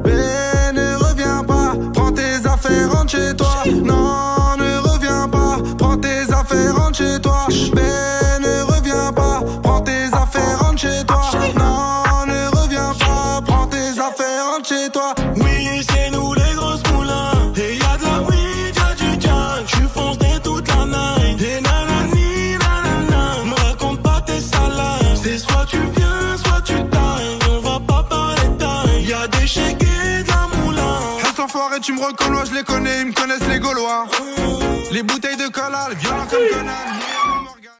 Ben ne reviens pas, prends tes affaires, rentre chez toi. Non, ne reviens pas, prends tes affaires, rentre chez toi. Ben ne reviens pas, prends tes affaires, rentre chez toi. Non, ne reviens pas, prends tes affaires, rentre chez toi. Oui, c'est nous les grosses moulins. Et y'a de la weed, y'a du gang. J'suis foncé toute la night. Et nanani, nanana. Me raconte pas tes salades. C'est soit tu viens, soit tu tailles. On va pas parler taille. Y'a des chèques et de la moulin. Reste enfoiré, tu me reconnais, je les connais, ils me connaissent les Gaulois. Les bouteilles de collal, violents comme Conan.